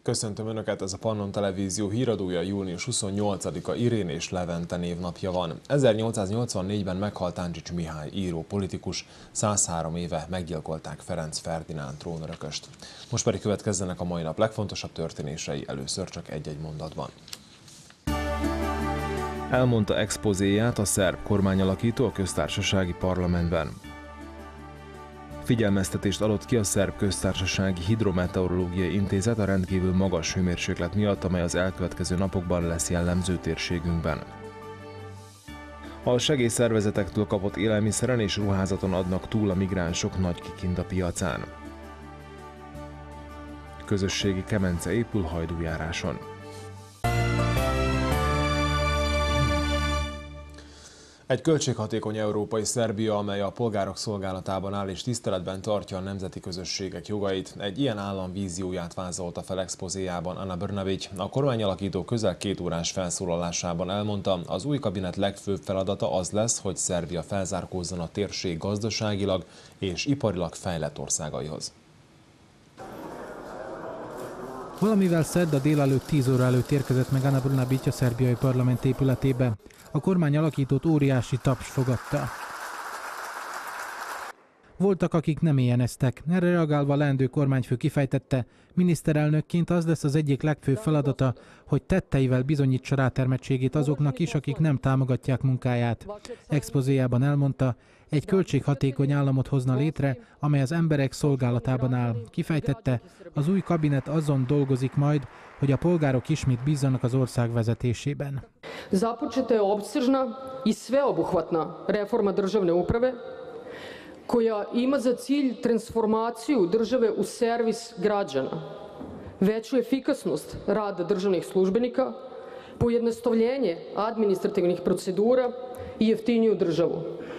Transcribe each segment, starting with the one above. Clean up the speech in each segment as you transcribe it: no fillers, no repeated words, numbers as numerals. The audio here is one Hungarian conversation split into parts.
Köszöntöm Önöket, ez a Pannon Televízió híradója, június 28-a Irén és Levente névnapja van. 1884-ben meghalt Táncsics Mihály író politikus, 103 éve meggyilkolták Ferenc Ferdinánd trónörököst. Most pedig következzenek a mai nap legfontosabb történései, először csak egy-egy mondatban. Elmondta expozéját a szerb kormányalakító a köztársasági parlamentben. Figyelmeztetést adott ki a Szerb Köztársasági Hidrometeorológiai Intézet a rendkívül magas hőmérséklet miatt, amely az elkövetkező napokban lesz jellemző térségünkben. A segélyszervezetektől kapott élelmiszeren és ruházaton adnak túl a migránsok Nagy-Kikinda piacán. Közösségi kemence épül Hajdújáráson. Egy költséghatékony európai Szerbia, amely a polgárok szolgálatában áll és tiszteletben tartja a nemzeti közösségek jogait, egy ilyen állam vízióját vázolta fel expozéjában Ana Brnabić. A kormányalakító közel 2 órás felszólalásában elmondta, az új kabinet legfőbb feladata az lesz, hogy Szerbia felzárkózzon a térség gazdaságilag és iparilag fejlett országaihoz. Valamivel szerda délelőtt 10 óra előtt érkezett meg Ana Brnabić a szerbiai parlament épületébe. A kormány alakítót óriási taps fogadta. Voltak, akik nem éjjeneztek. Erre reagálva a leendő kormányfő kifejtette, miniszterelnökként az lesz az egyik legfőbb feladata, hogy tetteivel bizonyítsa rátermettségét azoknak is, akik nem támogatják munkáját. Expozéjában elmondta, egy költséghatékony államot hozna létre, amely az emberek szolgálatában áll. Kifejtette, az új kabinet azon dolgozik majd, hogy a polgárok ismét bízzanak az ország vezetésében. Započeta je opsežna I sveobuhvatna reforma državne uprave, koja ima za cilj transformaciju države u servis građana, veću efikasnost rada državnih službenika, pojednostavljenje administrativnih procedura I jeftiniju državu.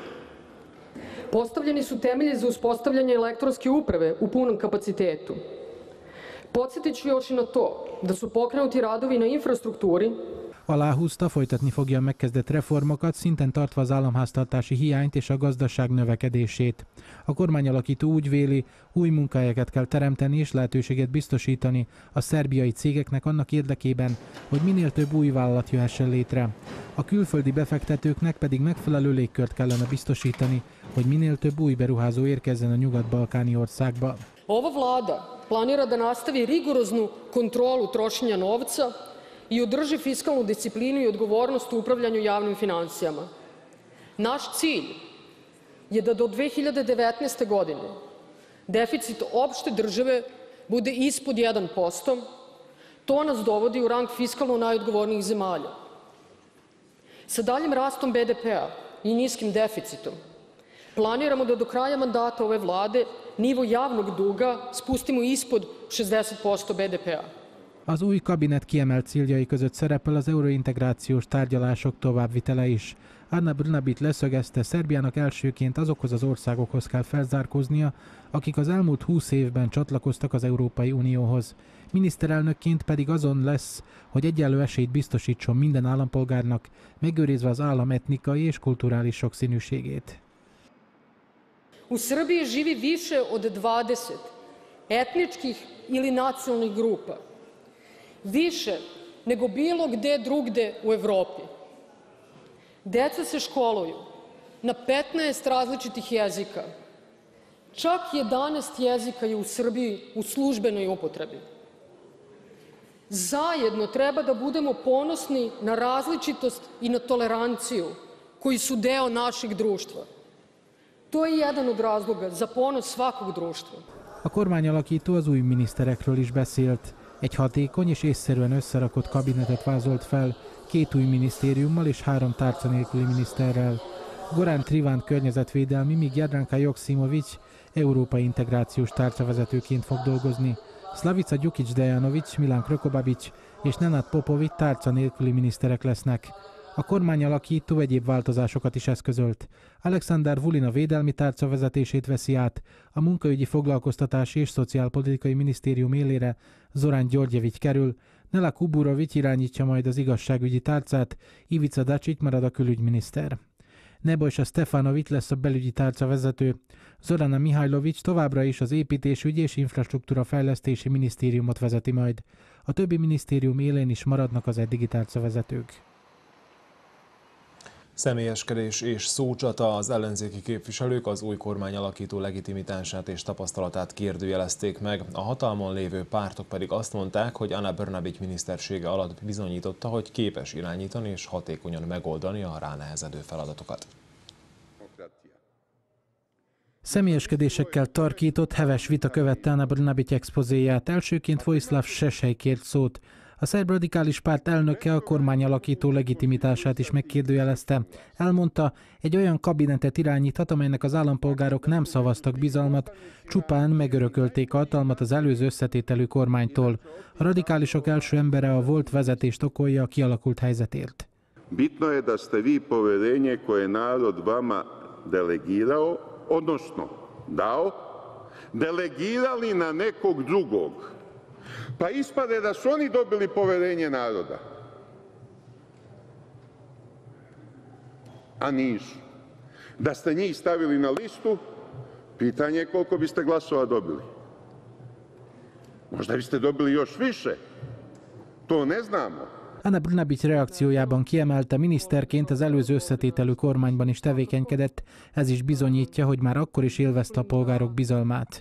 Postavljeni su temelji za uspostavljanje elektronske uprave u punom kapacitetu. Podsjetit ću još I na to da su pokrenuti radovi na infrastruktúri. Aláhúzta, folytatni fogja a megkezdett reformokat, szinten tartva az államháztartási hiányt és a gazdaság növekedését. A kormányalakító úgy véli, új munkahelyeket kell teremteni és lehetőséget biztosítani a szerbiai cégeknek annak érdekében, hogy minél több új vállalat jöhessen létre. A külföldi befektetőknek pedig megfelelő légkört kellene biztosítani, hogy minél több új beruházó érkezzen a nyugat-balkáni országba. Ova vlada planira da nastavi rigoroznu kontrolu trošenja novca I održi fiskalnu disciplinu I odgovornost u upravljanju javnim financijama. Naš cilj je da do 2019. godine deficit opšte države bude ispod 1%. To nas dovodi u rang fiskalno najodgovornijih zemalja. Sa daljim rastom BDP-a I niskim deficitom planiramo da do kraja mandata ove vlade nivo javnog duga spustimo ispod 60% BDP-a. Az új kabinet kiemelt céljai között szerepel az eurointegrációs tárgyalások továbbvitele is. Ana Brnabić leszögezte, Szerbiának elsőként azokhoz az országokhoz kell felzárkóznia, akik az elmúlt 20 évben csatlakoztak az Európai Unióhoz. Miniszterelnökként pedig azon lesz, hogy egyenlő esélyt biztosítson minden állampolgárnak, megőrizve az állam etnikai és kulturális sokszínűségét. U Srbiji živi više od 20 etničkih ili nacionalnih grupa. Više nego bilo gde drugde u Evropi. Deca se školuju na 15 različitih jezika. Čak 11 jezika je u Srbiji u službenoj upotrebi. Zajedno treba da budemo ponosni na različitost I na toleranciju koji su deo našeg društva. To je jedan od razloga za ponos svakog društva. A kormányalakító az új miniszterekről is beszélt. Egy hatékony és észszerűen összerakott kabinetet vázolt fel, 2 új minisztériummal és 3 tárca nélküli miniszterrel. Goran Trivan környezetvédelmi, míg Jadranka Joksimović európai integrációs tárcavezetőként fog dolgozni. Slavica Đukić-Dejanović, Milan Krkobabić és Nenad Popović tárca nélküli miniszterek lesznek. A kormányalakító egyéb változásokat is eszközölt. Aleksandar Vulin a védelmi tárca vezetését veszi át, a munkaügyi, foglalkoztatási és szociálpolitikai minisztérium élére Zoran Györgyevics kerül, Nela Kuburović irányítja majd az igazságügyi tárcát, Ivica Dačić marad a külügyminiszter. Nebojsa Stefanović lesz a belügyi tárca vezető, Zorana Mihajlović továbbra is az építésügyi és infrastruktúra fejlesztési minisztériumot vezeti majd. A többi minisztérium élén is maradnak az eddigi tárcavezetők. Személyeskedés és szócsata, az ellenzéki képviselők az új kormány alakító legitimitását és tapasztalatát kérdőjelezték meg, a hatalmon lévő pártok pedig azt mondták, hogy Ana Brnabić minisztersége alatt bizonyította, hogy képes irányítani és hatékonyan megoldani a ránehezedő feladatokat. Személyeskedésekkel tarkított, heves vita követte Ana Brnabić expozéját. Elsőként Vojislav Šešelj kért szót. A szerb radikális párt elnöke a kormány alakító legitimitását is megkérdőjelezte. Elmondta, egy olyan kabinetet irányíthat, amelynek az állampolgárok nem szavaztak bizalmat, csupán megörökölték a hatalmat az előző összetételű kormánytól. A radikálisok első embere a volt vezetést okolja a kialakult helyzetért. Bitno je da ste vi poverenje koje narod vama delegirao, odnosno dao, delegirali na nekog drugog. Pa ispade da su oni dobili poverenje naroda, a nisu. Da ste njih stavili na listu, pitanje je koliko biste glasova dobili. Možda biste dobili još više, to ne znamo. Ana Brnabić reakciójában kiemelte, miniszterként az előző összetételű kormányban is tevékenykedett, ez is bizonyítja, hogy már akkor is élvezte a polgárok bizalmát.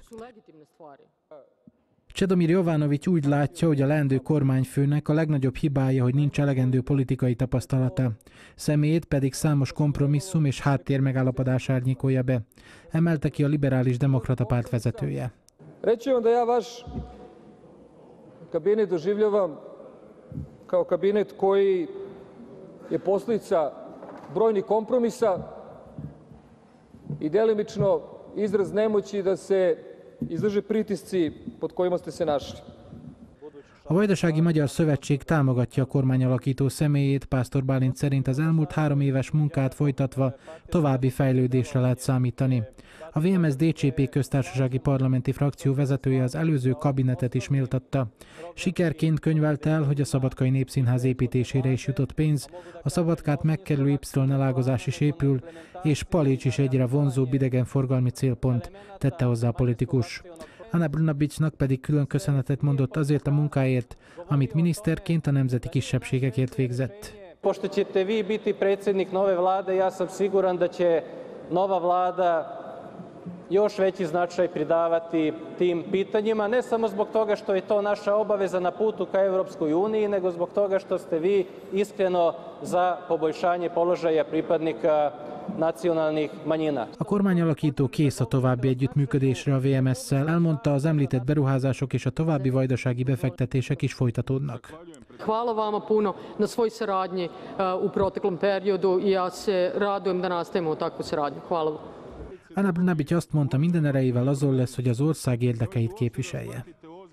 Čedomir Jovanović úgy látja, hogy a leendő kormányfőnek a legnagyobb hibája, hogy nincs elegendő politikai tapasztalata. Személyét pedig számos kompromisszum és háttérmegállapodás árnyékolja be. Emelte ki a liberális demokrata párt vezetője. Reći vam da ja vaš kabinet doživljavam kao kabinet koji je posljedica brojnih kompromisa i delimično izraz nemoći da se izdrže pritisci pod kojima ste se našli. A Vajdasági Magyar Szövetség támogatja a kormányalakító személyét, Pásztor Bálint szerint az elmúlt 3 éves munkát folytatva további fejlődésre lehet számítani. A VMSZ-DCP köztársasági parlamenti frakció vezetője az előző kabinetet is méltatta. Sikerként könyvelte el, hogy a Szabadkai Népszínház építésére is jutott pénz, a Szabadkát megkerülő Y-elágazás is épül, és Palics is egyre vonzóbb idegenforgalmi célpont, tette hozzá a politikus. Ana Brnabićnak pedig külön köszönetet mondott azért a munkáért, amit miniszterként a nemzeti kisebbségekért végzett. Pošto ćete vi biti predsjednik nove vlade, ja sam siguran da će nova vlada još veći značaj pridavati tim pitanjima, ne samo zbog toga što je to naša obaveza na putu ka Europskoj uniji, nego zbog toga što ste vi iskreno za poboljšanje položaja pripadnika nacionalnih manjina. A kormányalakító kész a további együttműködésre a VMS-szel, elmondta, az említett beruházások és a további vajdasági befektetések is folytatódnak. Hvala vama puno na svoj saradnji u proteklom periodu i ja se radujem da nastavimo takvu saradnju. Hvala. Ana Brnabić azt mondta, minden erejével azon lesz, hogy az ország érdekeit képviselje.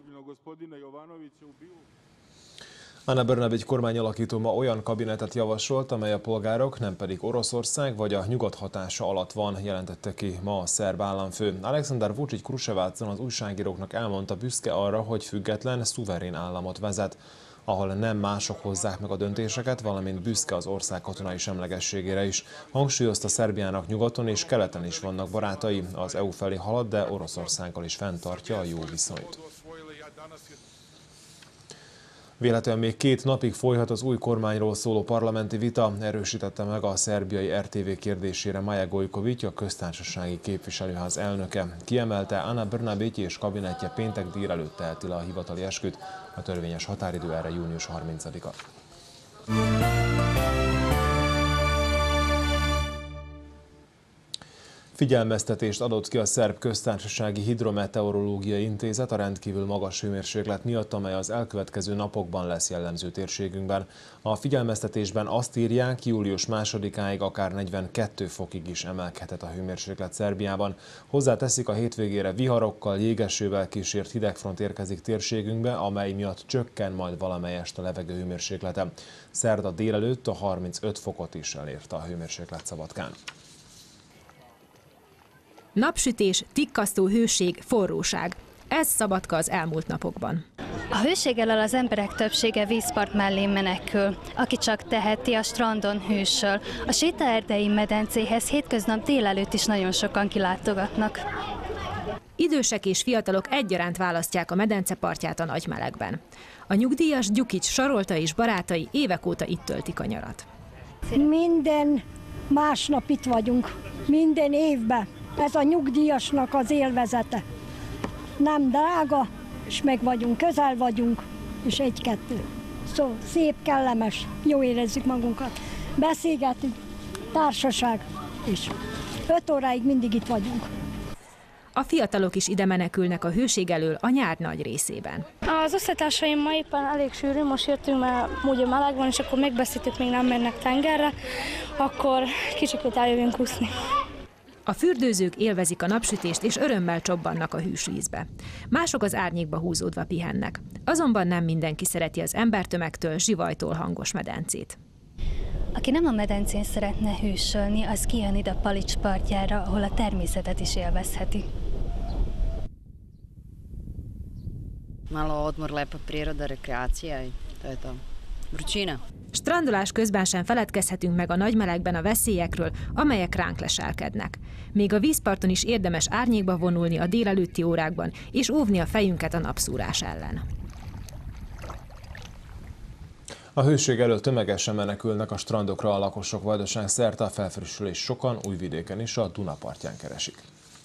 Ana Brnabić kormányalakító ma olyan kabinetet javasolt, amely a polgárok, nem pedig Oroszország vagy a nyugat hatása alatt van, jelentette ki ma a szerb államfő. Aleksandar Vučić Kruševácon az újságíróknak elmondta, büszke arra, hogy független, szuverén államot vezet, ahol nem mások hozzák meg a döntéseket, valamint büszke az ország katonai semlegességére is. Hangsúlyozta, Szerbiának nyugaton és keleten is vannak barátai, az EU felé halad, de Oroszországgal is fenntartja a jó viszonyt. Véletlenül még 2 napig folyhat az új kormányról szóló parlamenti vita, erősítette meg a szerbiai RTV kérdésére Maja Gojković, a köztársasági képviselőház elnöke. Kiemelte, Ana Brnabić és kabinetje péntek délelőtt teheti le a hivatali esküt, a törvényes határidő erre június 30-a. Figyelmeztetést adott ki a Szerb Köztársasági Hidrometeorológiai Intézet a rendkívül magas hőmérséklet miatt, amely az elkövetkező napokban lesz jellemző térségünkben. A figyelmeztetésben azt írják, július 2-áig akár 42 fokig is emelkedhet a hőmérséklet Szerbiában. Hozzáteszik, a hétvégére viharokkal, jégesővel kísért hidegfront érkezik térségünkbe, amely miatt csökken majd valamelyest a levegő hőmérséklete. Szerda délelőtt a 35 fokot is elérte a hőmérséklet Szabadkán. Napsütés, tikkasztó hőség, forróság. Ez Szabadka az elmúlt napokban. A hőség elől az emberek többsége vízpart mellé menekül. Aki csak teheti, a strandon hűsöl. A sétaerdei medencéhez hétköznap délelőtt is nagyon sokan kilátogatnak. Idősek és fiatalok egyaránt választják a medence partját a nagy melegben. A nyugdíjas Gyukics Sarolta és barátai évek óta itt töltik a nyarat. Minden másnap itt vagyunk, minden évben. Ez a nyugdíjasnak az élvezete. Nem drága, és meg vagyunk, közel vagyunk, és egy-kettő. Szóval szép, kellemes, jó érezzük magunkat. Beszélgetünk, társaság, és 5 óráig mindig itt vagyunk. A fiatalok is ide menekülnek a hőség elől a nyár nagy részében. Az osztálytársaimmal éppen elég sűrű, most jöttünk, mert úgy meleg van, és akkor megbeszéltük, még nem mennek tengerre, akkor kicsikét eljövünk úszni. A fürdőzők élvezik a napsütést és örömmel csobbannak a hűs vízbe. Mások az árnyékba húzódva pihennek. Azonban nem mindenki szereti az embertömegtől, zsivajtól hangos medencét. Aki nem a medencén szeretne hűsölni, az kijön ide a Palics partjára, ahol a természetet is élvezheti. Malo odmor, lepa priroda, rekreacija i to je to. Vrućina. Strandolás közben sem feledkezhetünk meg a nagy melegben a veszélyekről, amelyek ránk leselkednek. Még a vízparton is érdemes árnyékba vonulni a délelőtti órákban, és óvni a fejünket a napszúrás ellen. A hőség elől tömegesen menekülnek a strandokra a lakosok Vajdaság szerte, a felfrissülés sokan Újvidéken is a Duna partján keresik.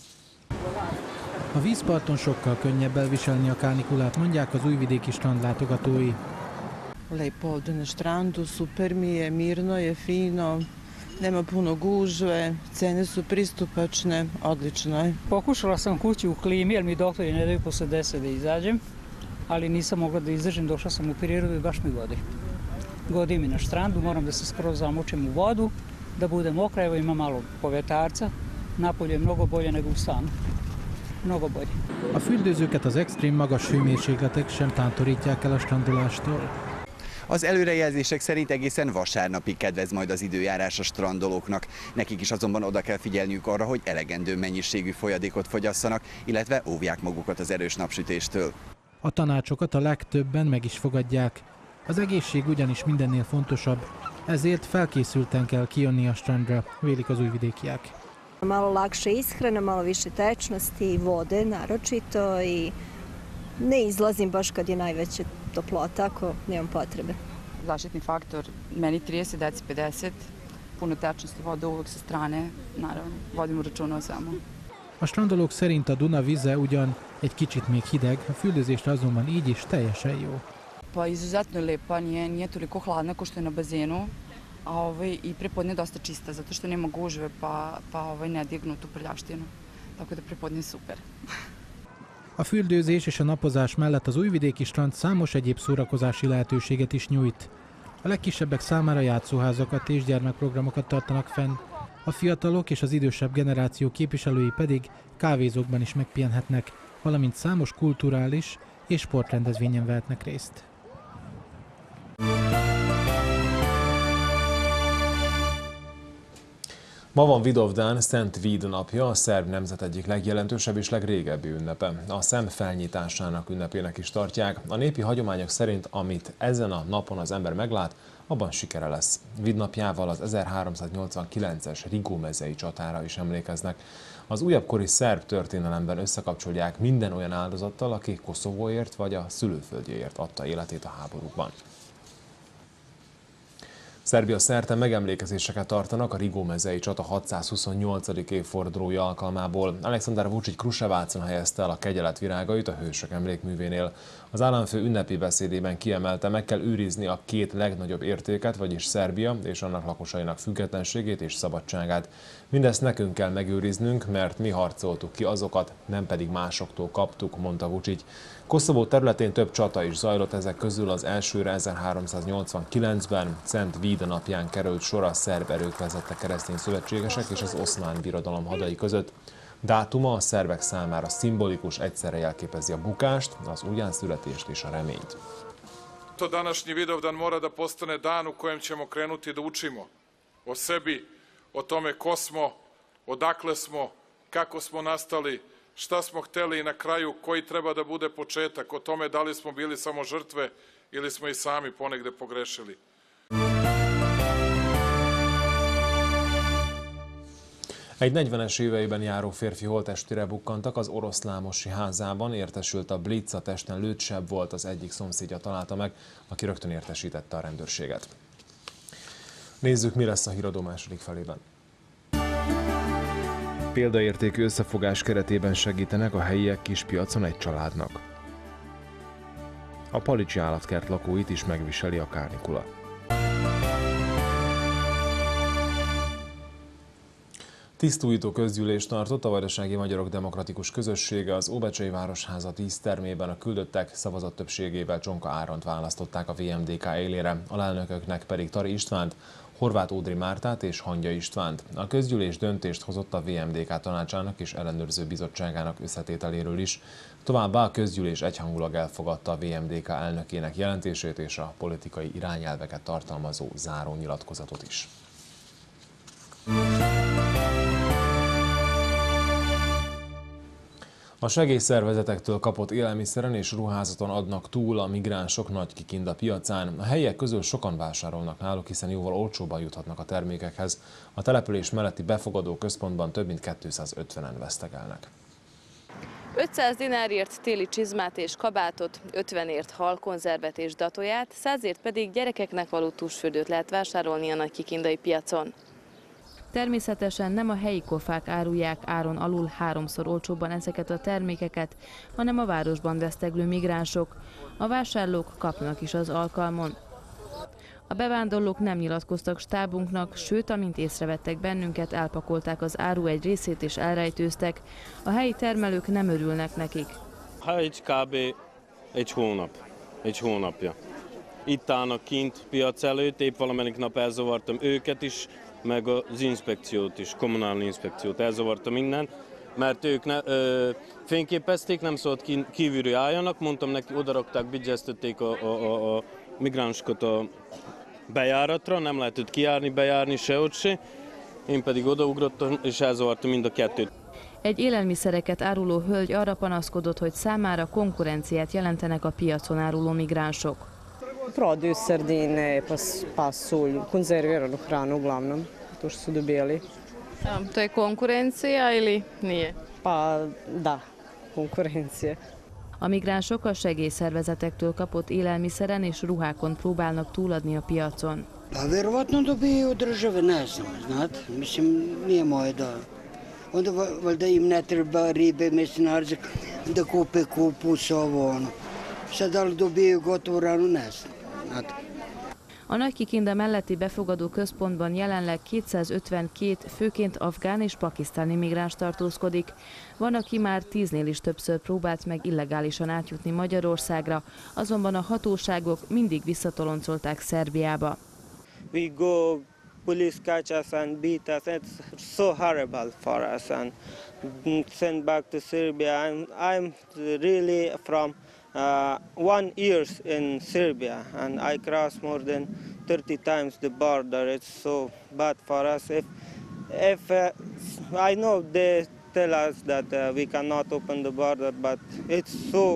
A vízparton sokkal könnyebb elviselni a kánikulát, mondják az újvidéki strandlátogatói. Lepo ovdje na strandu, super mi je, mirno je, fino, nema puno gužve, cene su pristupačne, odlično je. Pokušala sam kući u klimi jer mi doktori ne daju posle 10 da izađem, ali nisam mogla da izađem, došla sam u prirodu i baš mi godi. Godi mi na štrandu, moram da se skroz zamočem u vodu, da bude mokra, evo ima malo povjetarca, napolje je mnogo bolje nego u stanu. Mnogo bolje. A fürdőzőket az extrém magas hőmérsékletek sem tántorítják el a strandolástól. Az előrejelzések szerint egészen vasárnapig kedvez majd az időjárás a strandolóknak. Nekik is azonban oda kell figyelniük arra, hogy elegendő mennyiségű folyadékot fogyasszanak, illetve óvják magukat az erős napsütéstől. A tanácsokat a legtöbben meg is fogadják. Az egészség ugyanis mindennél fontosabb, ezért felkészülten kell kijönni a strandra, vélik az újvidékiek. Malo lakše ishrana, malo više tečnosti, vode naročito i ne izlazim baš kad je najveća toplota, ako nemam potrebe. Zaštitni faktor, meni 30, deci 50, puno tečnosti vode uvek sa strane, naravno, vodimo računa o svemu. A strandolók szerint a Duna vize ugyan egy kicsit még hideg, a fürdőzésre azonban így is teljesen jó. Pa izuzetno je lepa, nije toliko hladna kao što je na bazenu, a i prepodne je dosta čista, zato što nema gužve pa ne dignu tu prljavštinu. Tako da prepodne je super. A fürdőzés és a napozás mellett az újvidéki strand számos egyéb szórakozási lehetőséget is nyújt. A legkisebbek számára játszóházakat és gyermekprogramokat tartanak fenn, a fiatalok és az idősebb generáció képviselői pedig kávézókban is megpihenhetnek, valamint számos kulturális és sportrendezvényen vehetnek részt. Ma van Vidovdán Szent Vid napja, a szerb nemzet egyik legjelentősebb és legrégebbi ünnepe. A szem felnyitásának ünnepének is tartják. A népi hagyományok szerint, amit ezen a napon az ember meglát, abban sikere lesz. Vid napjával az 1389-es Rigó mezei csatára is emlékeznek. Az újabbkori szerb történelemben összekapcsolják minden olyan áldozattal, aki Koszovóért vagy a szülőföldjéért adta életét a háborúkban. Szerbia szerte megemlékezéseket tartanak a Rigó mezei csata 628. évfordulója alkalmából. Aleksandar Vučić Kruševácon helyezte el a kegyelet virágait a hősök emlékművénél. Az államfő ünnepi beszédében kiemelte, meg kell őrizni a két legnagyobb értéket, vagyis Szerbia és annak lakosainak függetlenségét és szabadságát. Mindezt nekünk kell megőriznünk, mert mi harcoltuk ki azokat, nem pedig másoktól kaptuk, mondta Vučić. Koszovó területén több csata is zajlott, ezek közül az elsőre 1389-ben Szent Vid napján került sor, a szerb erők vezette keresztény szövetségesek és az oszmán birodalom hadai között. Dátuma a szerbek számára szimbolikus, egyszerre jelképezi a bukást, az újjászületést és a reményt. To današnji Vidovdan mora da postane dan u kojem ćemo krenuti da učimo o sebi, o tome ko smo, odakle smo, kako smo nastali, šta smo hteli i na kraju koji treba da bude početak, o tome da li smo bili samo žrtve ili smo i sami ponegde pogrešili. Egy 40-es éveiben járó férfi holttestére bukkantak az Oroszlámosi házában, értesült a Blitz, a testen lőtt seb volt, az egyik szomszédja találta meg, aki rögtön értesítette a rendőrséget. Nézzük, mi lesz a híradó második felében. Példaértékű összefogás keretében segítenek a helyiek kispiacon egy családnak. A Palicsi állatkert lakóit is megviseli a kárnikula. Tisztújító közgyűlést tartott a Vajdasági Magyarok Demokratikus Közössége az Óbecsei Városháza dísztermében. A küldöttek szavazat többségével Csonka Áront választották a VMDK élére, alelnököknek pedig Tari Istvánt, Horváth Ódri Mártát és Hangya Istvánt. A közgyűlés döntést hozott a VMDK tanácsának és ellenőrző bizottságának összetételéről is. Továbbá a közgyűlés egyhangulag elfogadta a VMDK elnökének jelentését és a politikai irányelveket tartalmazó zárónyilatkozatot is. A segélyszervezetektől kapott élelmiszeren és ruházaton adnak túl a migránsok Nagykikinda piacán. A helyiek közül sokan vásárolnak náluk, hiszen jóval olcsóbban juthatnak a termékekhez. A település melletti befogadó központban több mint 250-en vesztegelnek. 500 dinárért téli csizmát és kabátot, 50ért halkonzervet és datóját, 100ért pedig gyerekeknek való tusfürdőt lehet vásárolni a Nagykikindai piacon. Természetesen nem a helyi kofák árulják áron alul 3-szor olcsóbban ezeket a termékeket, hanem a városban veszteglő migránsok. A vásárlók kapnak is az alkalmon. A bevándorlók nem nyilatkoztak stábunknak, sőt, amint észrevettek bennünket, elpakolták az áru egy részét és elrejtőztek. A helyi termelők nem örülnek nekik. Egy kb. egy hónapja. Itt állnak kint piac előtt, épp valamelyik nap elzavartam őket is, meg az inspekciót is, kommunális inspekciót, elzavarta minden, mert ők fényképezték, nem szólt kívülről álljanak, mondtam neki, odarakták, bigyeztették a migránsokat a bejáratra, nem lehetett kijárni, bejárni sehogy se, én pedig odaugrottam és elzavartam mind a kettőt. Egy élelmiszereket áruló hölgy arra panaszkodott, hogy számára konkurenciát jelentenek a piacon áruló migránsok. Prodaju sardine, pasulj, konzerviranu hranu uglavnom, to što su dobijali. To je konkurencija ili nije? Pa da, konkurencija. A migránsok a segélyszervezetektől kapott élelmiszeren és ruhákon próbálnak túladni a piacon. Pa verovatno dobijaju od države, ne znam, znate, mislim, nije moje da. Onda valjda im ne treba ribe, mesnarze, da kupe kupus, ovo, ono. Sad da li dobijaju gotovu ranu, ne znam. A Nagykikinda melletti befogadó központban jelenleg 252 főként afgán és pakisztáni migráns tartózkodik. Van, aki már 10-nél is többször próbált meg illegálisan átjutni Magyarországra, azonban a hatóságok mindig visszatoloncolták Szerbiába. We go, police catch us and beat us. It's so horrible for us and send back to Serbia. I'm really from 1 year in Serbia and I crossed more than 30 times the border. It's so bad for us. If I know they tell us that we cannot open the border, but it's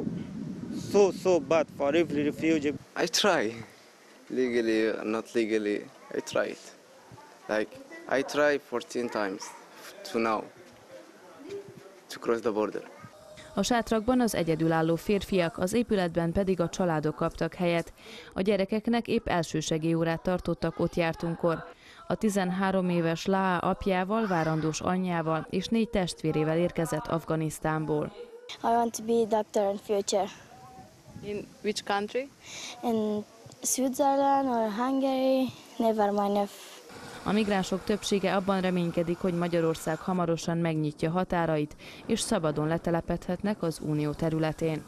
so bad for every refugee. I try, legally, not legally, I try it. Like I try 14 times to now to cross the border. A sátrakban az egyedülálló férfiak, az épületben pedig a családok kaptak helyet. A gyerekeknek épp elsősegélyórát tartottak ott jártunkkor. A 13 éves Laa apjával, várandós anyjával és 4 testvérével érkezett Afganisztánból. I want to be a doctor in future. In which country? In Switzerland or Hungary, never mind if. A migránsok többsége abban reménykedik, hogy Magyarország hamarosan megnyitja határait, és szabadon letelepedhetnek az unió területén.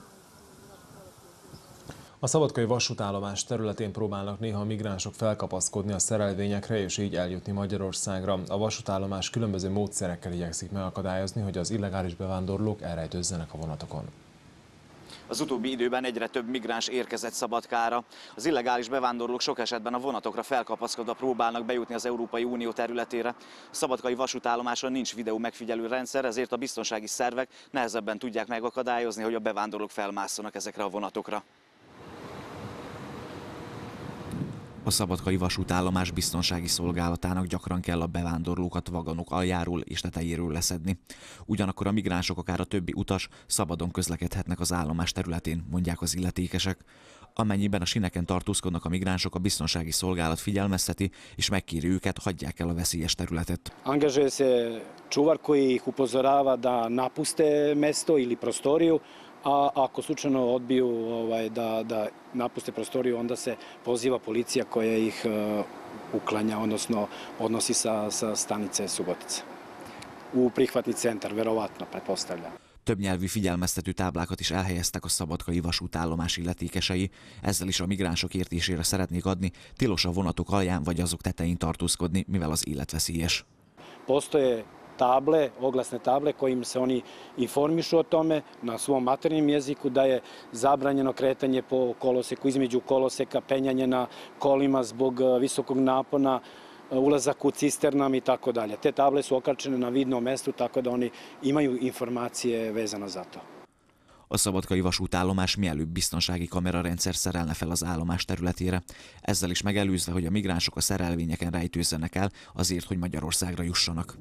A szabadkai vasútállomás területén próbálnak néha a migránsok felkapaszkodni a szerelvényekre és így eljutni Magyarországra. A vasútállomás különböző módszerekkel igyekszik megakadályozni, hogy az illegális bevándorlók elrejtőzzenek a vonatokon. Az utóbbi időben egyre több migráns érkezett Szabadkára. Az illegális bevándorlók sok esetben a vonatokra felkapaszkodva próbálnak bejutni az Európai Unió területére. A szabadkai vasútállomáson nincs videó megfigyelő rendszer, ezért a biztonsági szervek nehezebben tudják megakadályozni, hogy a bevándorlók felmásszanak ezekre a vonatokra. A szabadkai vasútállomás biztonsági szolgálatának gyakran kell a bevándorlókat vagonok aljáról és tetejéről leszedni. Ugyanakkor a migránsok, akár a többi utas szabadon közlekedhetnek az állomás területén, mondják az illetékesek. Amennyiben a sineken tartózkodnak a migránsok, a biztonsági szolgálat figyelmezteti és megkéri őket, hagyják el a veszélyes területet. Angažuje se čuvar koji ih upozorava da napuste mesto ili prostoriju, a ako slučajno odbiju da napuste prostoriju, onda se poziva policija koja ih uklanja, odnosno odnosi sa stanice Subotica. U prihvatni centar, verovatno, pretpostavljam. Többnyelvű figyelmeztető táblákat is elhelyeztek a szabadkai vasútállomás illetékesei, ezzel is a migránsok értésére szeretnék adni, tilos a vonatok alján vagy azok tetején tartózkodni, mivel az életveszélyes. Postoje table, oglasne table kojim se oni informišu o tome na svom maternjem jeziku da je zabranjeno kretanje po koloseku, između koloseka, penjanje na kolima zbog visokog napona, ulazak u cisternama i tako dalje. Te table su okačene na vidnom mestu, tako da oni imaju informacije vezano za to. A szabadkai vasútállomás mielőbb biztonsági kamerarendszer szerelne fel az állomás területére, ezzel is megelőzve, hogy a migránsok a szerelvényeken rejtőzzenek el azért, hogy Magyarországra jussanak.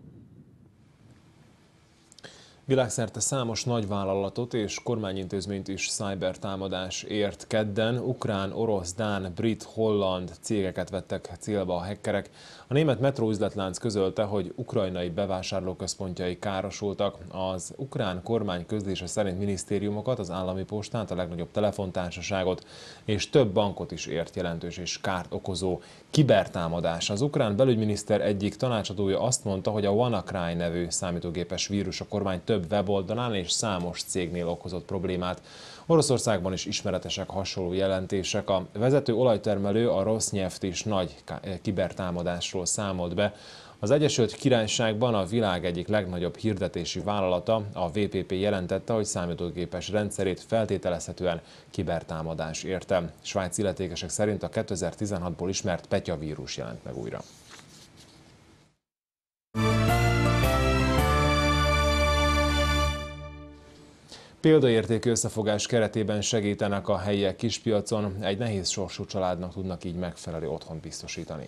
Világszerte számos nagyvállalatot és kormányintézményt is cybertámadás ért kedden. Ukrán, orosz, dán, brit, holland cégeket vettek célba a hackerek. A német Metro üzletlánc közölte, hogy ukrajnai bevásárlóközpontjai károsultak. Az ukrán kormány közlése szerint minisztériumokat, az állami postát, a legnagyobb telefontársaságot és több bankot is ért jelentős és kárt okozó kibertámadás. Az ukrán belügyminiszter egyik tanácsadója azt mondta, hogy a WannaCry nevű számítógépes vírus a kormány több weboldalán és számos cégnél okozott problémát. Oroszországban is ismeretesek hasonló jelentések. A vezető olajtermelő, a Rosneft is nagy kibertámadásról számolt be. Az Egyesült Királyságban a világ egyik legnagyobb hirdetési vállalata, a VPP jelentette, hogy számítógépes rendszerét feltételezhetően kibertámadás érte. Svájc illetékesek szerint a 2016-ból ismert Petya vírus jelent meg újra. Példaértékű összefogás keretében segítenek a helyiek kispiacon, egy nehéz sorsú családnak tudnak így megfelelő otthont biztosítani.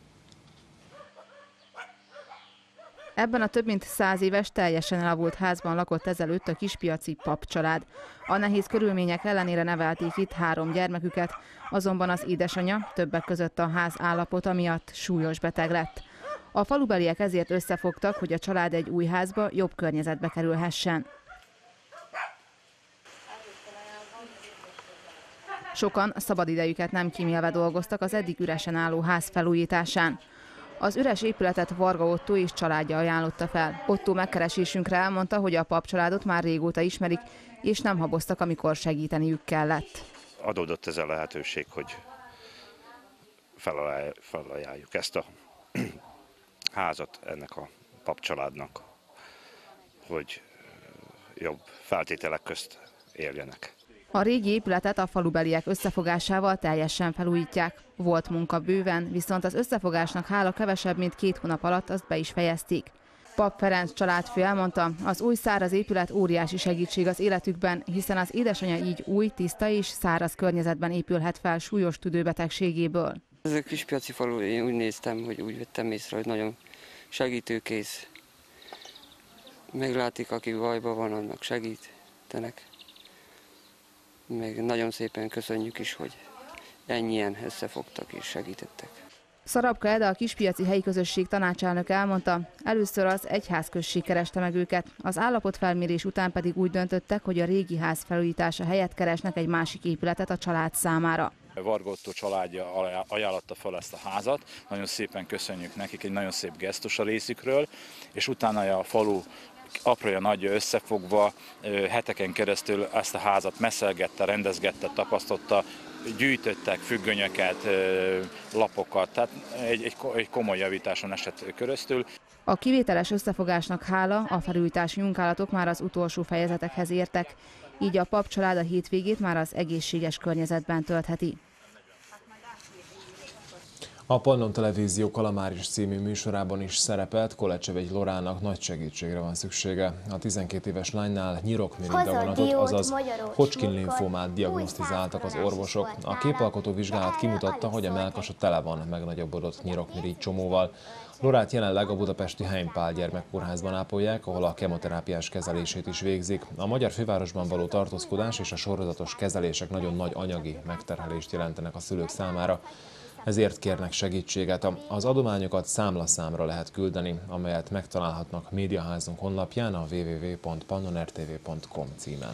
Ebben a több mint 100 éves, teljesen elavult házban lakott ezelőtt a kispiaci Papp család. A nehéz körülmények ellenére nevelték itt 3 gyermeküket, azonban az édesanyja többek között a ház állapota miatt súlyos beteg lett. A falubeliek ezért összefogtak, hogy a család egy új házba, jobb környezetbe kerülhessen. Sokan szabadidejüket nem kímélve dolgoztak az eddig üresen álló ház felújításán. Az üres épületet Varga Ottó és családja ajánlotta fel. Ottó megkeresésünkre elmondta, hogy a Papp családot már régóta ismerik, és nem haboztak, amikor segíteniük kellett. Adódott ez a lehetőség, hogy felajánljuk ezt a házat ennek a Papp családnak, hogy jobb feltételek közt éljenek. A régi épületet a falubeliek összefogásával teljesen felújítják. Volt munka bőven, viszont az összefogásnak hála kevesebb, mint 2 hónap alatt azt be is fejezték. Papp Ferenc családfő elmondta, az új száraz épület óriási segítség az életükben, hiszen az édesanyja így új, tiszta és száraz környezetben épülhet fel súlyos tüdőbetegségéből. Ez a kispiaci falu, én úgy néztem, hogy úgy vettem észre, hogy nagyon segítőkész. Meglátik, aki bajban van, annak segítenek. Meg nagyon szépen köszönjük is, hogy ennyien összefogtak és segítettek. Szarabka Eda, a kispiaci helyi közösség tanácselnök elmondta, először az egyházközség kereste meg őket, az állapotfelmérés után pedig úgy döntöttek, hogy a régi ház felújítása helyett keresnek egy másik épületet a család számára. Varga Ottó családja ajánlotta fel ezt a házat, nagyon szépen köszönjük nekik, egy nagyon szép gesztus a részükről, és utána a falu aprója nagyja összefogva heteken keresztül ezt a házat messzelgette, rendezgette, tapasztotta, gyűjtöttek függönyöket, lapokat, tehát egy komoly javításon esett keresztül. A kivételes összefogásnak hála a felújítási munkálatok már az utolsó fejezetekhez értek, így a Papp család a hétvégét már az egészséges környezetben töltheti. A Pannon Televízió Kalamáris című műsorában is szerepelt, Kolecsevegy Lorának nagy segítségre van szüksége. A 12 éves lánynál nyirokmirigy daganatot, azaz Hodgkin-linfómát diagnosztizáltak az orvosok. A képalkotó vizsgálat kimutatta, hogy a mellkasa tele van megnagyobbodott nyirokmirigy csomóval. Lorát jelenleg a budapesti Heimpál gyermekkórházban ápolják, ahol a kemoterápiás kezelését is végzik. A magyar fővárosban való tartózkodás és a sorozatos kezelések nagyon nagy anyagi megterhelést jelentenek a szülők számára. Ezért kérnek segítséget. Az adományokat számlaszámra lehet küldeni, amelyet megtalálhatnak médiaházunk honlapján a www.pannonertv.com címen.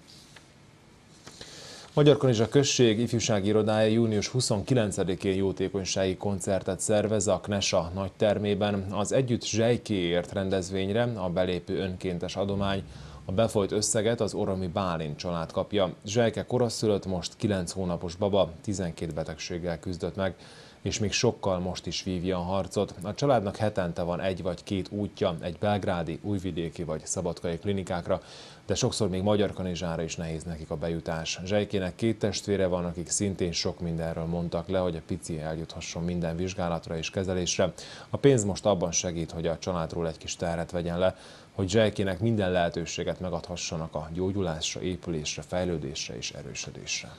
Magyarkanizsa község ifjúsági irodája június 29-én jótékonysági koncertet szervez a Knesa nagytermében. Az Együtt Zsejkéért rendezvényre a belépő önkéntes adomány a befolyt összeget az Oromi Bálint család kapja. Zsejke koraszülött, most 9 hónapos baba, 12 betegséggel küzdött meg, és még sokkal most is vívja a harcot. A családnak hetente van 1 vagy 2 útja, egy belgrádi, újvidéki vagy szabadkai klinikákra, de sokszor még Magyarkanizsára is nehéz nekik a bejutás. Zsejkének 2 testvére van, akik szintén sok mindenről mondtak le, hogy a pici eljuthasson minden vizsgálatra és kezelésre. A pénz most abban segít, hogy a családról egy kis terhet vegyen le, hogy Zsejkének minden lehetőséget megadhassanak a gyógyulásra, épülésre, fejlődésre és erősödésre.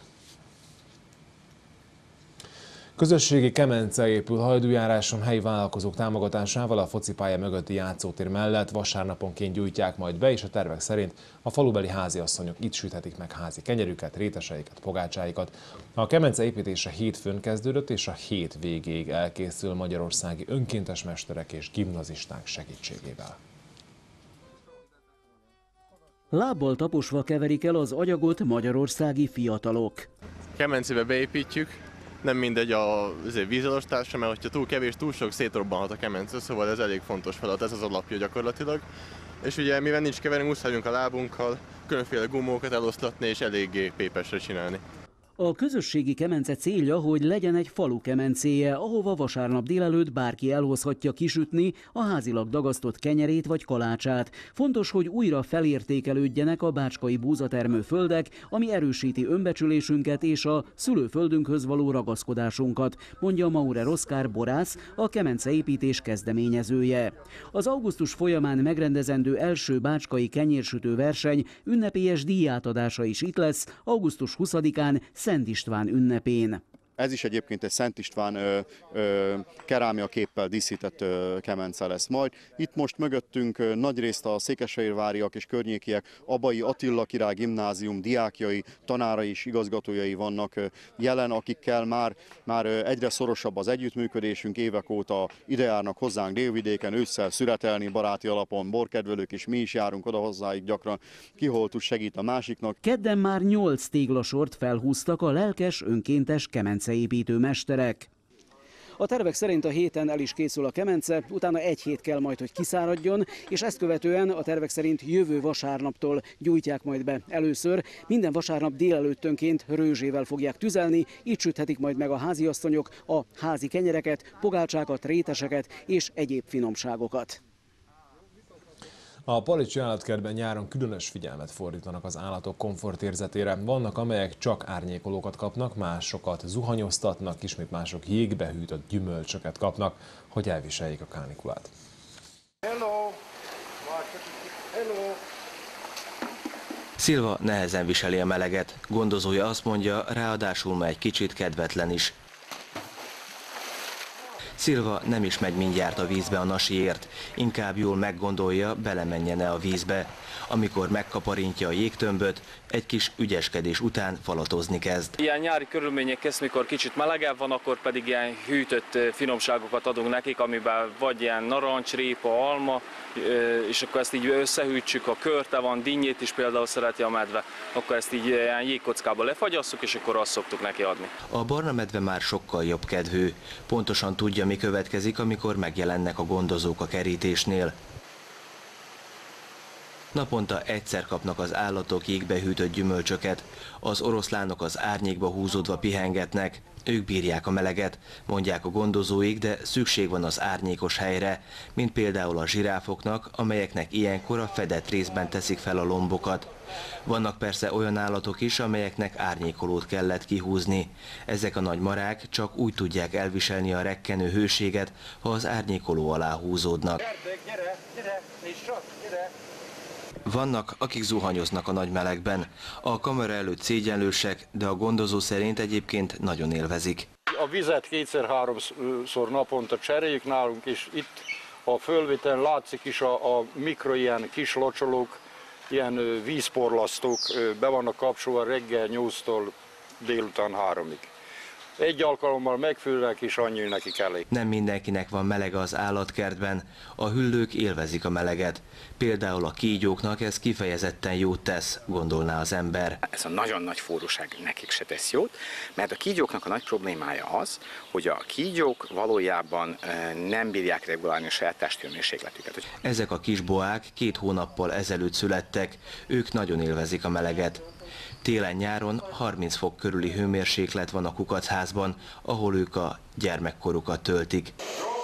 Közösségi kemence épül Hajdújáráson helyi vállalkozók támogatásával a focipálya mögötti játszótér mellett. Vasárnaponként gyújtják majd be, és a tervek szerint a falubeli háziasszonyok itt süthetik meg házi kenyerüket, réteseiket, pogácsáikat. A kemence építése hétfőn kezdődött, és a hét végéig elkészül magyarországi önkéntes mesterek és gimnazisták segítségével. Lábbal taposva keverik el az agyagot magyarországi fiatalok. Kemencébe beépítjük, nem mindegy a vízalostásra, mert hogyha túl kevés, túl sok, szétrobbanhat a kemence, szóval ez elég fontos feladat, ez az alapja gyakorlatilag. És ugye mivel nincs keverünk, muszájunk a lábunkkal különféle gumókat eloszlatni és eléggé pépesre csinálni. A közösségi kemence célja, hogy legyen egy falu kemencéje, ahova vasárnap délelőtt bárki elhozhatja kisütni a házilag dagasztott kenyerét vagy kalácsát. Fontos, hogy újra felértékelődjenek a bácskai búzatermő földek, ami erősíti önbecsülésünket és a szülőföldünkhöz való ragaszkodásunkat, mondja Maurer Oszkár borász, a kemenceépítés kezdeményezője. Az augusztus folyamán megrendezendő első bácskai kenyérsütő verseny ünnepélyes díjátadása is itt lesz, augusztus 20-án Szent István ünnepén. Ez is egyébként egy Szent István kerámia képpel díszített kemence lesz majd. Itt most mögöttünk nagyrészt a székesfehérváriak és környékiek, Abai Attila Király Gimnázium diákjai, tanárai és igazgatójai vannak jelen, akikkel már egyre szorosabb az együttműködésünk, évek óta idejárnak hozzánk délvidéken ősszel szüretelni baráti alapon, borkedvelők, és mi is járunk oda hozzájuk gyakran, ki hol tud segít a másiknak. Kedden már 8 téglasort felhúztak a lelkes önkéntes kemenceépítő mesterek. A tervek szerint a héten el is készül a kemence, utána egy hét kell majd, hogy kiszáradjon, és ezt követően a tervek szerint jövő vasárnaptól gyújtják majd be először. Minden vasárnap délelőttönként rőzsével fogják tüzelni, így süthetik majd meg a háziasszonyok a házi kenyereket, pogácsákat, réteseket és egyéb finomságokat. A Palicsi állatkertben nyáron különös figyelmet fordítanak az állatok komfortérzetére. Vannak, amelyek csak árnyékolókat kapnak, másokat zuhanyoztatnak, ismét mások jégbe hűtött gyümölcsöket kapnak, hogy elviseljék a kánikulát. Hello. Hello. Szilva nehezen viseli a meleget. Gondozója azt mondja, ráadásul már egy kicsit kedvetlen is. Szilva nem is megy mindjárt a vízbe a nasiért, inkább jól meggondolja, belemenjen-e a vízbe. Amikor megkaparintja a jégtömböt, egy kis ügyeskedés után falatozni kezd. Ilyen nyári körülmények közt, mikor kicsit melegebb van, akkor pedig ilyen hűtött finomságokat adunk nekik, amiben vagy ilyen narancs, répa, alma, és akkor ezt így összehűtsük, a körte van, dinnyét is például szereti a medve, akkor ezt így ilyen jégkockába lefagyasszuk, és akkor azt szoktuk neki adni. A barna medve már sokkal jobb kedvű. Pontosan tudja, mi következik, amikor megjelennek a gondozók a kerítésnél. Naponta egyszer kapnak az állatok jégbe hűtött gyümölcsöket. Az oroszlánok az árnyékba húzódva pihengetnek. Ők bírják a meleget, mondják a gondozóik, de szükség van az árnyékos helyre, mint például a zsiráfoknak, amelyeknek ilyenkor a fedett részben teszik fel a lombokat. Vannak persze olyan állatok is, amelyeknek árnyékolót kellett kihúzni. Ezek a nagy marák csak úgy tudják elviselni a rekkenő hőséget, ha az árnyékoló alá húzódnak. Vannak, akik zuhanyoznak a nagy melegben. A kamera előtt szégyenlősek, de a gondozó szerint egyébként nagyon élvezik. A vizet 2-3-szor naponta cseréljük nálunk, és itt a fölvételen látszik is a mikro ilyen kis locsolók, ilyen vízporlasztók be vannak kapcsolva reggel 8-tól délután 3-ig. Egy alkalommal megfülnek, és annyi nekik elég. Nem mindenkinek van melege az állatkertben, a hüllők élvezik a meleget. Például a kígyóknak ez kifejezetten jót tesz, gondolná az ember. Ez a nagyon nagy forróság nekik se tesz jót, mert a kígyóknak a nagy problémája az, hogy a kígyók valójában nem bírják regulálni a saját testhőmérsékletüket. Ezek a kis boák 2 hónappal ezelőtt születtek, ők nagyon élvezik a meleget. Télen-nyáron 30 fok körüli hőmérséklet van a kukacházban, ahol ők a gyermekkorukat töltik.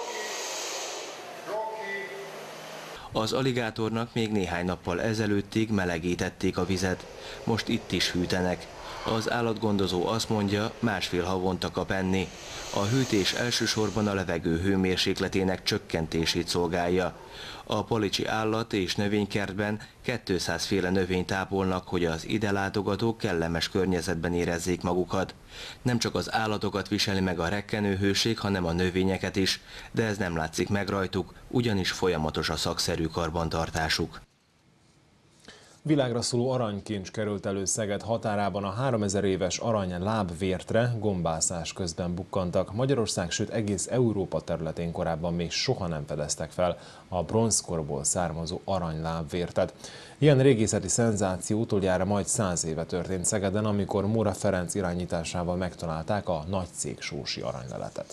Az aligátornak még néhány nappal ezelőttig melegítették a vizet, most itt is hűtenek. Az állatgondozó azt mondja, 1,5 havonta kap enni. A hűtés elsősorban a levegő hőmérsékletének csökkentését szolgálja. A Policsi állat- és növénykertben 200 féle növényt ápolnak, hogy az ide látogatók kellemes környezetben érezzék magukat. Nem csak az állatokat viseli meg a rekkenő hőség, hanem a növényeket is, de ez nem látszik meg rajtuk, ugyanis folyamatos a szakszerű karbantartásuk. Világra szóló aranykincs került elő Szeged határában, a 3000 éves arany lábvértre gombászás közben bukkantak. Magyarország, sőt egész Európa területén korábban még soha nem fedeztek fel a bronzkorból származó arany lábvértet. Ilyen régészeti szenzáció utoljára majd 100 éve történt Szegeden, amikor Móra Ferenc irányításával megtalálták a nagycégsósi aranyleletet.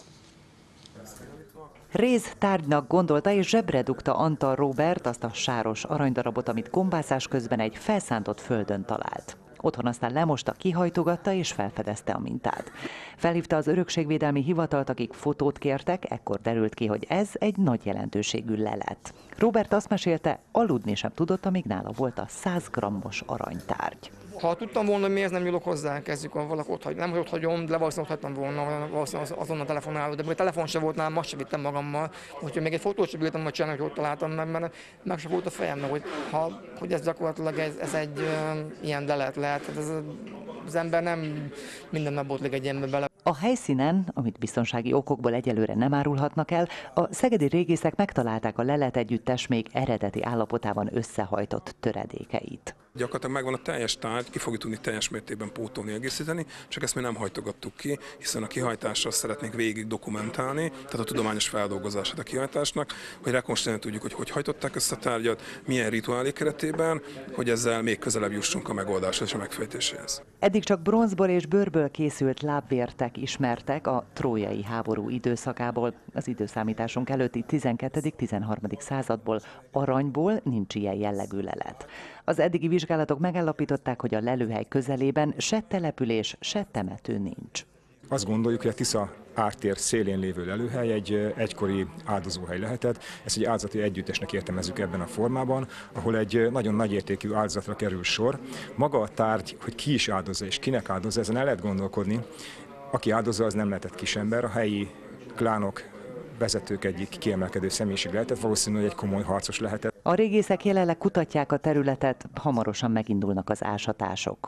Réz tárgynak gondolta és zsebre dugta Antal Róbert azt a sáros aranydarabot, amit gombászás közben egy felszántott földön talált. Otthon aztán lemosta, kihajtogatta és felfedezte a mintát. Felhívta az Örökségvédelmi Hivatalt, akik fotót kértek, ekkor derült ki, hogy ez egy nagy jelentőségű lelet. Róbert azt mesélte, aludni sem tudott, amíg nála volt a 100 grammos aranytárgy. Ha tudtam volna, hogy miért nem nyúlok hozzá, kezdjük, ha valaki ott hagy. Nem, hogy ott hagyom, de valószínűleg ott hagytam volna, valószínűleg azonnal telefonáló, de még telefon sem volt nálam, azt sem vittem magammal. Úgyhogy még egy fotót sem bírtam majd csinálni, hogy ott találtam meg, mert meg sem volt a fejemnek, hogy ez gyakorlatilag ez egy ilyen lelet lehet. Az ember nem minden nap botlik egy ilyenbe bele. A helyszínen, amit biztonsági okokból egyelőre nem árulhatnak el, a szegedi régészek megtalálták a lelet együttes még eredeti állapotában összehajtott töredékeit. Gyakorlatilag megvan a teljes tárgy, ki fogjuk tudni teljes mértékben pótolni, egészíteni, csak ezt mi nem hajtogattuk ki, hiszen a kihajtással szeretnénk végig dokumentálni, tehát a tudományos feldolgozását a kihajtásnak, hogy rekonstruálni tudjuk, hogy hajtották ezt a tárgyat, milyen rituálé keretében, hogy ezzel még közelebb jussunk a megoldáshoz és a megfejtéséhez. Eddig csak bronzból és bőrből készült lábvértek ismertek a trójai háború időszakából. Az időszámításunk előtti 12.-13. századból aranyból nincs ilyen jellegű lelet. Az eddigi vizsgálatok megállapították, hogy a lelőhely közelében se település, se temető nincs. Azt gondoljuk, hogy a Tisza ártér szélén lévő lelőhely egy egykori áldozóhely lehetett. Ezt egy áldozati együttesnek értelmezzük ebben a formában, ahol egy nagyon nagy értékű áldozatra kerül sor. Maga a tárgy, hogy ki is áldozza és kinek áldozza, ezen el lehet gondolkodni. Aki áldozza, az nem lehetett kisember, a helyi klánok, vezetők egyik kiemelkedő személyiség lehetett, valószínűleg egy komoly harcos lehetett. A régészek jelenleg kutatják a területet, hamarosan megindulnak az ásatások.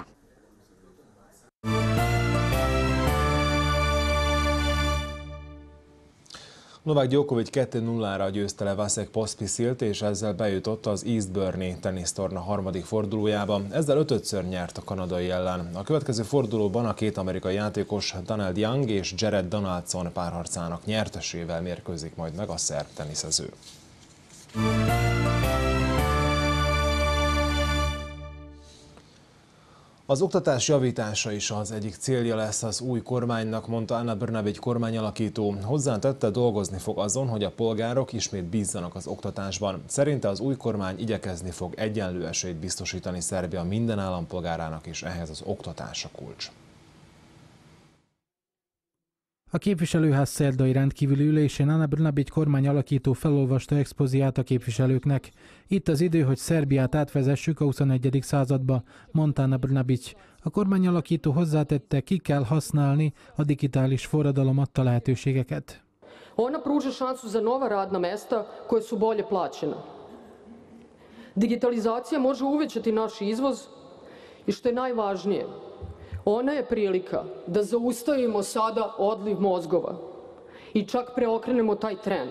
Novák Djokovic 2-0-ra győzte le Vasek Pospišilt, és ezzel bejutott az Eastbourne tenisztorna harmadik fordulójába. Ezzel 5-ször nyert a kanadai ellen. A következő fordulóban a két amerikai játékos Daniel Young és Jared Donaldson párharcának nyertesével mérkőzik majd meg a szerb teniszező. Az oktatás javítása is az egyik célja lesz az új kormánynak, mondta Ana Brnabić kormányalakító. Hozzátette, dolgozni fog azon, hogy a polgárok ismét bízzanak az oktatásban. Szerinte az új kormány igyekezni fog egyenlő esélyt biztosítani Szerbia minden állampolgárának, és ehhez az oktatás a kulcs. A képviselőház szerdai rendkívüli ülésén Ana Brnabić kormányalakító felolvasta expozíját a képviselőknek. Itt az idő, hogy Szerbiát átvezessük a 21. századba, mondta Ana Brnabić. A kormányalakító hozzátette, ki kell használni a digitális forradalom adta lehetőségeket. Ona pruža šansu za nova radna mesta koja su bolje plaćena. Digitalizacija može uvećati naš izvoz i što je najvažnije, ona je prilika da zaustavimo sada odliv mozgova i čak preokrenemo taj trend.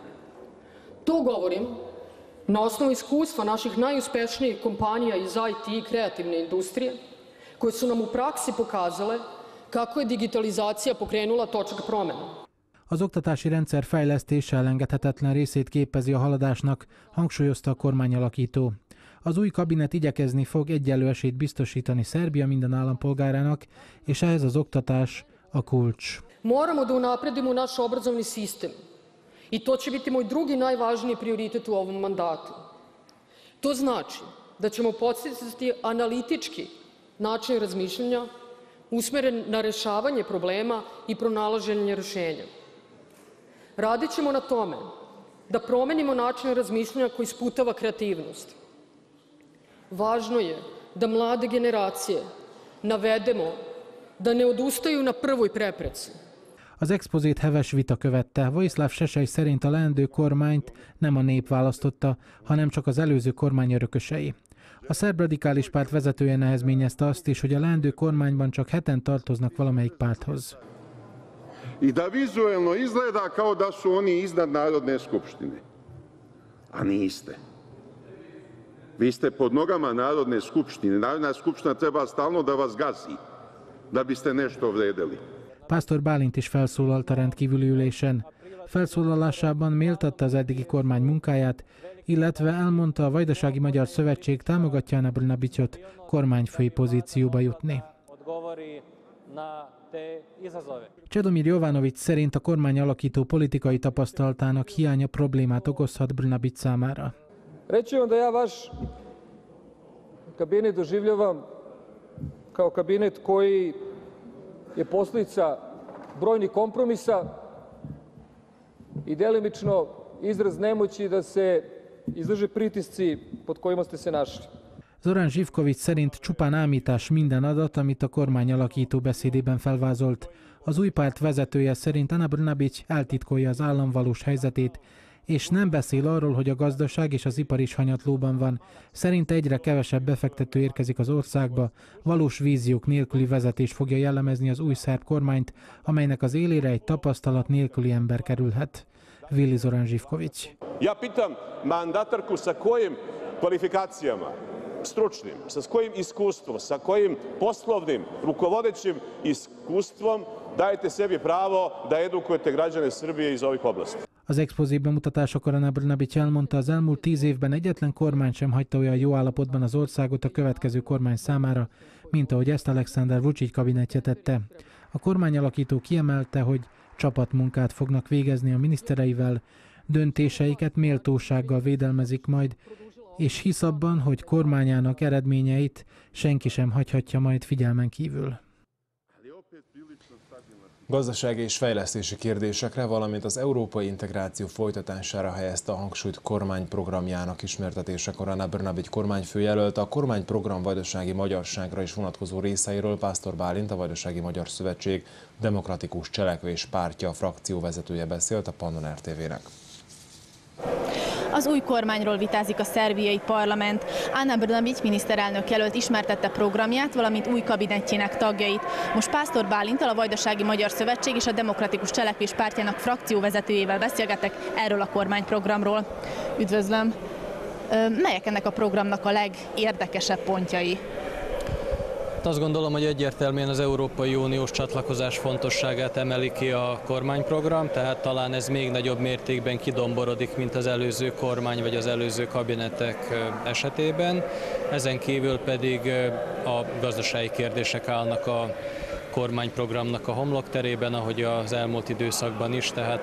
To govorim na osnovu iskustva naših najuspešnijih kompanija iz IT i kreativne industrije, koje su nam u praksi pokazale kako je digitalizacija pokrenula točak promjena. Az oktatási rendszer fejlesztése elengedhetetlen részét képezi a haladásnak, hangsúlyozta a kormányalakító. Az új kabinet igyekezni fog egyenlő esélyt biztosítani Szerbia minden állampolgárának, és ehhez az oktatás a kulcs. Moramo da unapredimo naš obrazovni sistem i to će biti moj drugi najvažniji prioritet u ovom mandatu. To znači da ćemo podsticati analitički način razmišljanja usmeren na rešavanje problema i pronalaženje rješenja. Radit ćemo na tome da promenimo način razmišljanja koji sputava kreativnost. Važno je da mlade generacije navedemo da ne odustaju na prvoj prepreci. Az expozét heves vita követte. Vojislav Šešelj szerint a leendő kormányt nem a nép választotta, hanem csak az előző kormány örökösei. A szerb radikális párt vezetője nehezményezte azt is, hogy a leendő kormányban csak 7-en tartoznak valamelyik párthoz. I da vizuelno izgleda kao da su oni iznad Narodne skupštine. A niste. Vi ste pod nogama Narodne skupštine. Narodna skupština treba stalno da vas gazi, da biste nešto vredeli. Pásztor Bálint is felszólalt a rendkívüli ülésen. Felszólalásában méltatta az eddigi kormány munkáját, illetve elmondta, a Vajdasági Magyar Szövetség támogatja Ana Brnabićot kormányfői pozícióba jutni. Čedomir Jovanović szerint a kormány alakító politikai tapasztalatának hiánya problémát okozhat Brnabić számára. Reći vam da ja vaš kabinet doživljavam kao kabinet koji je posljedica brojnih kompromisa i delimično izraz nemoći da se izdrže pritisci pod kojima ste se našli. Zoran Živković szerint csupán ámítás minden adat, amit a kormány alakító beszédében felvázolt. Az új párt vezetője szerint Ana Brnabić eltitkolja az állam valós helyzetét, és nem beszél arról, hogy a gazdaság és az ipar is hanyatlóban van. Szerinte egyre kevesebb befektető érkezik az országba, valós víziók nélküli vezetés fogja jellemezni az új szerb kormányt, amelynek az élére egy tapasztalat nélküli ember kerülhet. Vili Zoran Živković. Ja pitam mandatarku sa kojim kvalifikacijama, stručnim, sa kojim iskustvom, sa kojim poslovnim, rukovodećim iskustvom dajete sebi pravo da edukujete građane Srbije iz ovih oblasti. Az expozé bemutatásakor Ana Brnabić elmondta, az elmúlt 10 évben egyetlen kormány sem hagyta olyan jó állapotban az országot a következő kormány számára, mint ahogy ezt Aleksandar Vučić kabinetje tette. A kormányalakító kiemelte, hogy csapatmunkát fognak végezni a minisztereivel, döntéseiket méltósággal védelmezik majd, és hisz abban, hogy kormányának eredményeit senki sem hagyhatja majd figyelmen kívül. Gazdasági és fejlesztési kérdésekre, valamint az európai integráció folytatására helyezte a hangsúlyt kormányprogramjának ismertetésekor Ana Brnabić kormányfőjelölt. A kormányprogram vajdasági magyarságra is vonatkozó részeiről Pásztor Bálint, a Vajdasági Magyar Szövetség Demokratikus Cselekvés Pártja frakcióvezetője beszélt a Pannon RTV-nek. Az új kormányról vitázik a szerbiai parlament. Ana Brnabić miniszterelnök jelölt ismertette programját, valamint új kabinetjének tagjait. Most Pásztor Bálinttal, a Vajdasági Magyar Szövetség és a Demokratikus Cselekvés Pártjának frakcióvezetőjével beszélgetek erről a kormányprogramról. Üdvözlöm! Melyek ennek a programnak a legérdekesebb pontjai? Azt gondolom, hogy egyértelműen az Európai Uniós csatlakozás fontosságát emeli ki a kormányprogram, tehát talán ez még nagyobb mértékben kidomborodik, mint az előző kormány vagy az előző kabinetek esetében. Ezen kívül pedig a gazdasági kérdések állnak a kormányprogramnak a homlokterében, ahogy az elmúlt időszakban is, tehát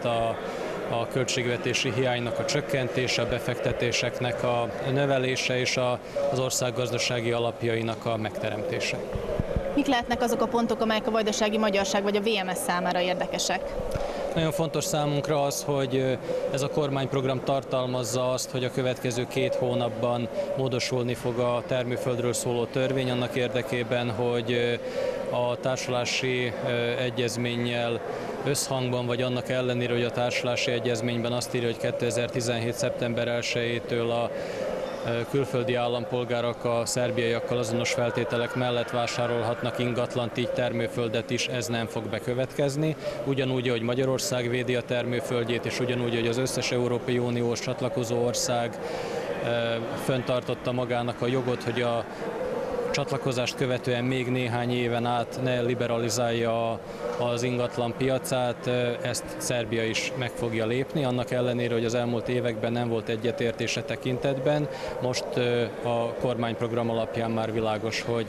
a költségvetési hiánynak a csökkentése, a befektetéseknek a növelése és az ország gazdasági alapjainak a megteremtése. Mik lehetnek azok a pontok, amelyek a vajdasági magyarság vagy a VMS számára érdekesek? Nagyon fontos számunkra az, hogy ez a kormányprogram tartalmazza azt, hogy a következő 2 hónapban módosulni fog a termőföldről szóló törvény annak érdekében, hogy a társulási egyezménnyel összhangban, vagy annak ellenére, hogy a társulási egyezményben azt írja, hogy 2017. szeptember 1-től a külföldi állampolgárok a szerbiaiakkal azonos feltételek mellett vásárolhatnak ingatlant, így termőföldet is, ez nem fog bekövetkezni. Ugyanúgy, hogy Magyarország védi a termőföldjét, és ugyanúgy, hogy az összes Európai Uniós csatlakozó ország fenntartotta magának a jogot, hogy a csatlakozást követően még néhány éven át ne liberalizálja az ingatlan piacát, ezt Szerbia is meg fogja lépni, annak ellenére, hogy az elmúlt években nem volt egyetértése tekintetben. Most a kormányprogram alapján már világos, hogy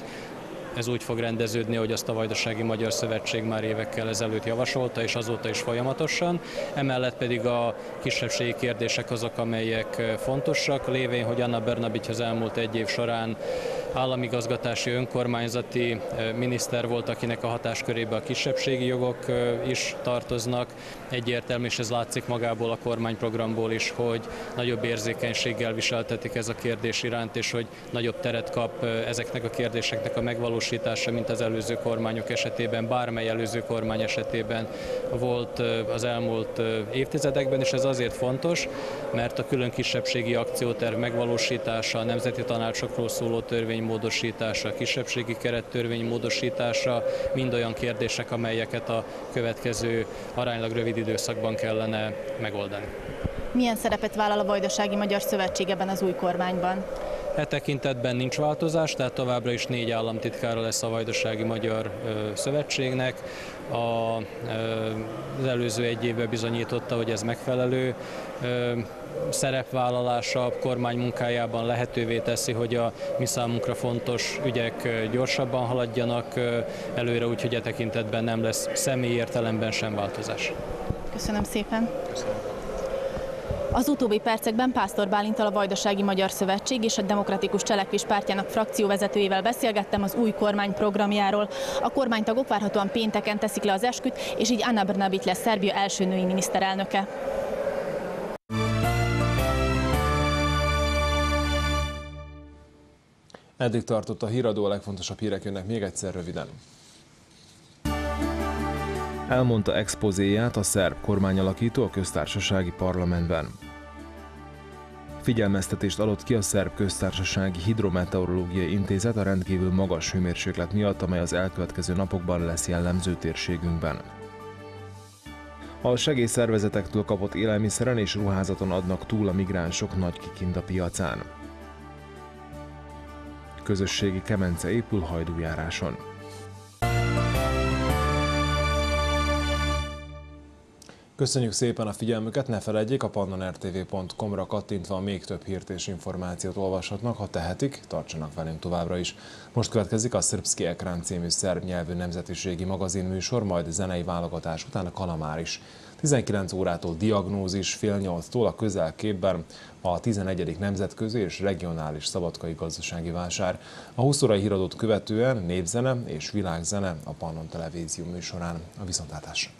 ez úgy fog rendeződni, hogy azt a Vajdasági Magyar Szövetség már évekkel ezelőtt javasolta, és azóta is folyamatosan. Emellett pedig a kisebbségi kérdések azok, amelyek fontosak, lévén, hogy Anna Brnabić az elmúlt 1 év során államigazgatási önkormányzati miniszter volt, akinek a hatáskörébe a kisebbségi jogok is tartoznak. Egyértelmű, és ez látszik magából a kormányprogramból is, hogy nagyobb érzékenységgel viseltetik ez a kérdés iránt, és hogy nagyobb teret kap ezeknek a kérdéseknek a megvalósítása, mint az előző kormányok esetében, bármely előző kormány esetében volt az elmúlt évtizedekben, és ez azért fontos, mert a külön kisebbségi akcióterv megvalósítása, a nemzeti tanácsokról szóló törvény módosítása, a kisebbségi kerettörvény módosítása, mind olyan kérdések, amelyeket a következő aránylag rövid időszakban kellene megoldani. Milyen szerepet vállal a Vajdasági Magyar Szövetség ebben az új kormányban? E tekintetben nincs változás, tehát továbbra is 4 államtitkára lesz a Vajdasági Magyar Szövetségnek. Az előző 1 évben bizonyította, hogy ez megfelelő szerepvállalása a kormány munkájában lehetővé teszi, hogy a mi számunkra fontos ügyek gyorsabban haladjanak előre, úgyhogy e tekintetben nem lesz személyi értelemben sem változás. Köszönöm szépen. Köszönöm. Az utóbbi percekben Pásztor Bálinttal, a Vajdasági Magyar Szövetség és a Demokratikus Cselekvés Pártjának frakcióvezetőjével beszélgettem az új kormány programjáról. A kormánytagok várhatóan pénteken teszik le az esküt, és így Anna Brnabić lesz Szerbia első női miniszterelnöke. Eddig tartott a híradó, a legfontosabb hírek jönnek még egyszer röviden. Elmondta expozéját a szerb kormányalakító a köztársasági parlamentben. Figyelmeztetést adott ki a Szerb Köztársasági Hidrometeorológiai Intézet a rendkívül magas hőmérséklet miatt, amely az elkövetkező napokban lesz jellemző térségünkben. A segélyszervezetektől kapott élelmiszeren és ruházaton adnak túl a migránsok Nagy-Kikinda piacán. Közösségi kemence épül Hajdújáráson. Köszönjük szépen a figyelmüket, ne feledjék, a pannan.rtv.com-ra kattintva még több hírt és információt olvashatnak, ha tehetik, tartsanak velünk továbbra is. Most következik a Srpski Ekran című szerb nyelvű nemzetiségi magazinműsor, majd zenei válogatás után a Kalamár is. 19 órától Diagnózis, fél 8-tól a Közelképben a 11. nemzetközi és regionális szabadkai gazdasági vásár. A 20 órai híradót követően népzene és világzene a Pannon Televízió műsorán. A viszontlátásra!